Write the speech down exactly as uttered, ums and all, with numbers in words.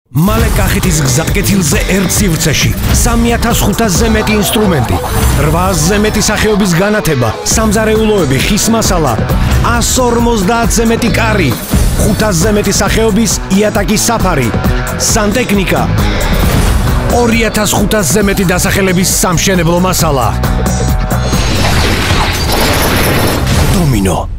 მალე კახეთის გზატკეცილზე ერთ სივრცეში სამი ათას ხუთასზე მეტი ინსტრუმენტი, რვა ათასზე მეტი სახეობის განათება, სამზარეულოები, ხის მასალა, εκατს ორმოცდაათზე მეტი კარი, ხუთ ათასზე მეტი სახეობის იატაკის საფარი, სანტექნიკა, ორი ათას ხუთასზე მეტი დასახელების სამშენებლო მასალა. Domino.